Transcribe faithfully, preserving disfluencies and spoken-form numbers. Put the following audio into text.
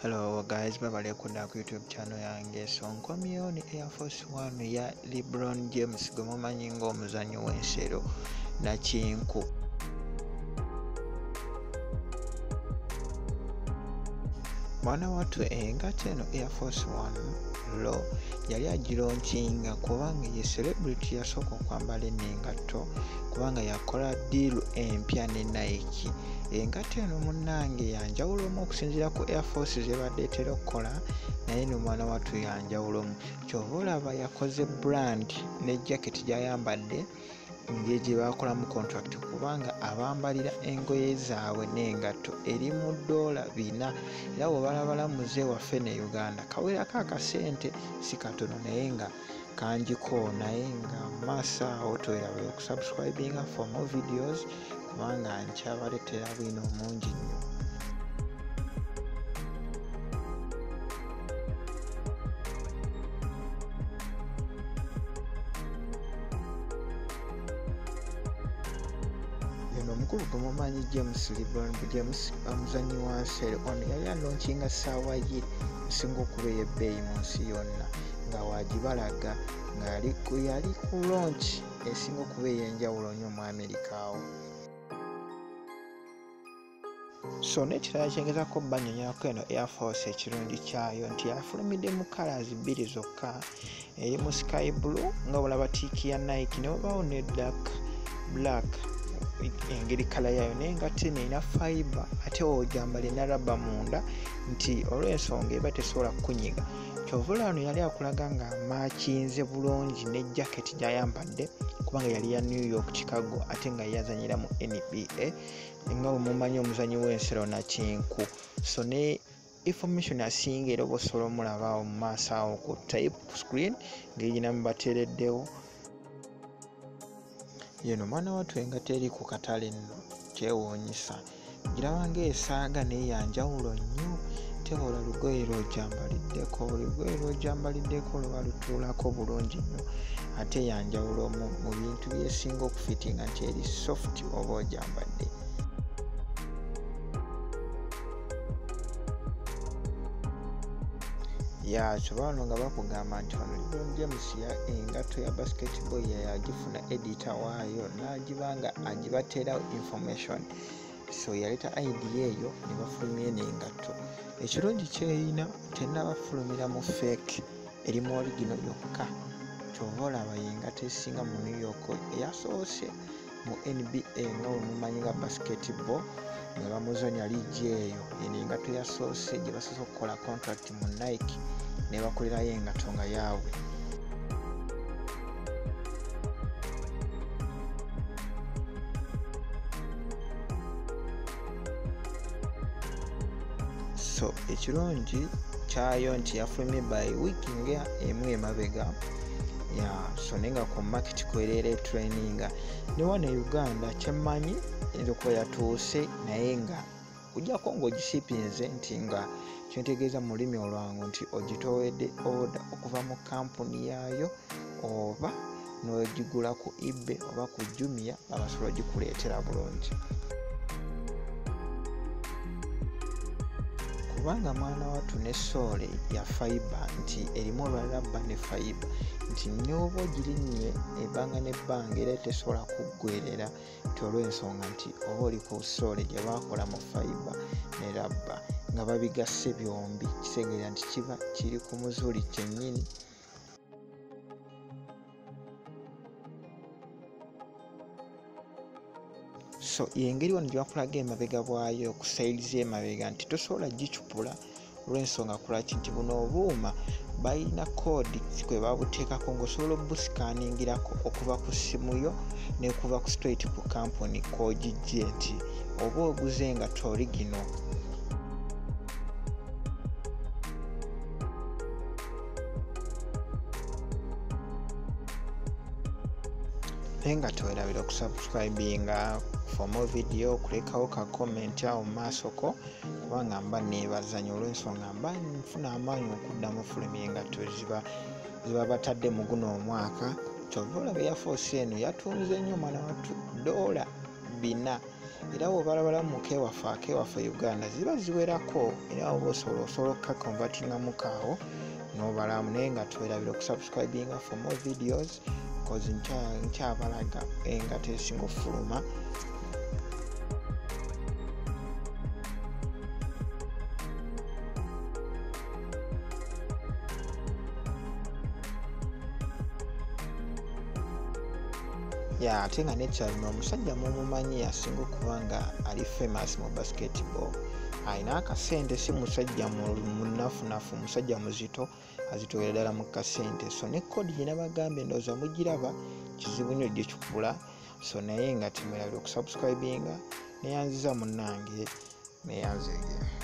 Hello guys, babale kunda ku YouTube channel yange. So nkomyewo ni Air Force One ya LeBron James gwe mumanyi ng'omuzannyi w'ensero na kinku. Mwana watu engato eno Air Force One lo yali agironkinga kubanga ye celebrity yasooka okwambala eno engato kubanga yakola deal empya ne Nike. Engato eno munnange yanjawulomu okusinziira ku Air Force ze badde etera okukola, naye no mwana watu yanjawulomu. Kyova olaba yakoze brand ne jacket gy'ayambadde ngeri gye bakolamu contract kubanga abambalira engoye zaabwe n'engato eri mu ddoola bina, era bwe balabalamuze waffe ne Uganda kawerako akasente si katono naye nga kanjiko, naye nga maaso awo toyerabe okusubscribinga for more videos kubanga nkyabaleetera bwino omungi nnyo. Omukulu gwe mumanyi James LeBron James omuzannyi wa nsero ono yali alonkinga ssaawa ye esinga okuba ey'ebbeeyi mu nsi yonna nga wagibalaga nga yali ku launch esinga okuba ey'enjawulo nnyo mu Amerika awo. So n'ekirala kyengezako banyonyako eno Air Force ekirungi kyayo nti yafulumidde mu colours bbiri zokka, eri mu sky blue nga bulaba tiiki ya Nike ne wabaawo ne dark black engeri kala yayo, naye ngatte neina fiber ate ojambala ena rubber munda nti olw'ensonga eba tesobola kukunyiga. Kyova ono yali akulaga nga amakinze bulungi ne jacket gy'ayambadde kubanga yali ya New York Chicago ate nga yazanyira mu N B A nga bwe mumanyi omuzannyi w'ensero na kinku. So ne information asinga era oba osobola omulabaawo mu maaso awo ku type screen ng'erina mu bateereddewo. Yeno mwana watu engato eri ku katale nno kyewuunyisa, giraba ng'esaaga naye yanjawulo nnyo. Tebola lugoye lw'ojambaliddeko, olugoye lw'ojambaliddeko luba lutuulako bulungi nnyo ate yanjawulo mu bintu byesinga okufitinga nti eri soft oba ojambadde. Ya kyoba wano nga bakugamba nti ono LeBron James ya engato ya basketball yagifuna editor waayo n'agiba nga agibateera information, so yaleeta idea eyo ne bafulumya n'engato. Ekirungi kyeyina tennabafulumira mu fake, eri mu original yokka. Kyova olaba yengato esinga mu New York eyasoose mu N B A nga bwe mumanyi nga basketball nga bamuzannya liigi eyo. Eno engato yasoose gye basoose okukola contract mu Nike ne bakolerayo engato nga yaabwe. So ekirungi kyayo nti yafulumye by week nga emu emabega ya so nenga ku market kwerere traininga ne wana Uganda kyemmanyi eno okuba yatuuse naye nga kujjako ng'ogisipinze nti nga kyentegeeza mu lulimi olwangu nti ogitowedde order okuva mu kampuni yaayo oba n'ogigula ku eBay oba ku Jumia abasobola ogikuleetera bulungi. Kubanga mwana watu ne sole ya fiber nti erimu olwalaba ne fiber nti nyoba ogirinnye ebbanga n'ebbanga era tesobola kuggwerera nti olw'ensonga nti oba oli ku sole gye baakola mu fiber ne rubber nga babigasse byombi kitegeeza nti kiba kiri ku muzuli kyennyini. So yengeri wano gye bakulaga emabega bwayo ku sides emabega nti tosobola gicupula olw'ensonga kulaki nti buno obuuma balina kodi kwe babuteekako ng'osobola obusikaaningirako okuva ku ssimu yo n'ekuva ku straight ku kampuni k'ogijje nti oba oguze nga torigino. Nga towerabira okusubscribinga for more video, kulekawo ka comment awo maasoko kubanga mba neebazanya olw'ensonga mba nfuna amaanyi okuddamu ofulumya engato ziba ziba batadde mu guno omwaka. Kyova olaba Air Force eno yatunze nnyo mwana watu ddoola bina era bw'obalabala mu kewaffe akewaffe Uganda ziba ziwerako era oba osobola osobola okukakonvatingamu kaawo n'obalamu naye nga tuwerabira okusubscribinga for more videos cause nkyabalaga engato esinga ofuluma. Ya ate nga nekyalina omusajja mumumanyi asinga okuba nga ali famous mu basketball. Alina akasente, si musajja munafunafu, musajja muzito azitwera ddala mu kasente. So ne kodi gye nabagambye ndowooza mugiraba kizibu nnyo gye kikula. So naye nga temwerabira okusubscribinga neyanziza munnange neyanzege.